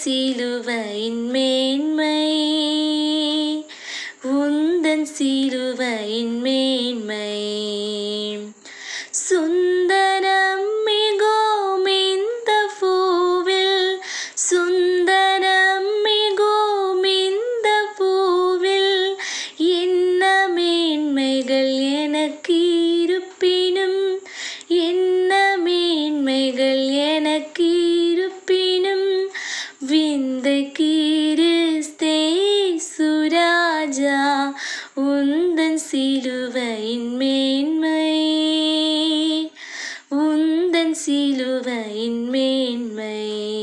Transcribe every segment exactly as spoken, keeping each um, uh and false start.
சிலுவையின் மேன்மை, உந்தன் சிலுவையின் மேன்மை. சுந்தரம் மிகும் இந்த பூவில், சுந்தரம் மிகும் இந்த பூவில், என்ன மேன்மைகள் எனக்கு இருப்பினும், என்ன மேன்மைகள் எனக்கு இருப்பினும், விந்தை கிறிஸ்தேசு ராஜா உந்தன் சிலுவையின் மேன்மை, உந்தன் சிலுவையின் மேன்மை.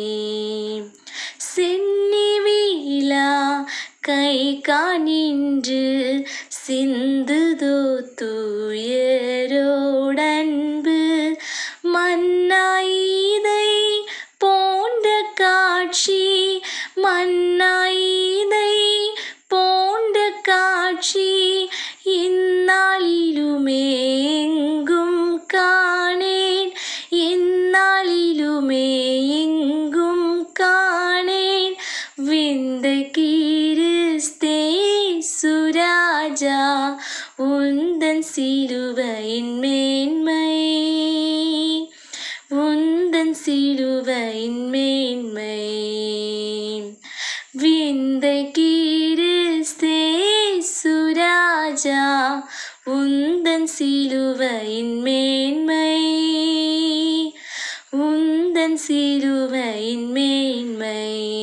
சென்னி வீழா கை காணின்று சிந்துதோ தூயரோடன்பு, மன்னாயிதை போன்ற காட்சி, மன்னாயிதை போன்ற காட்சி, இந்நாளிலுமே எங்கும் காணேன், இந்நாளிலுமே எங்கும் காணேன். விந்தை கிறிஸ்தேசு ராஜா உந்தன் சிலுவையின் மேன்மை, உந்தன் சிலுவையின் மேன்மை. விந்தை கிறிஸ்தேசு ராஜா உந்தன் சிலுவையின் மேன்மை, உந்தன் சிலுவையின் மேன்மை.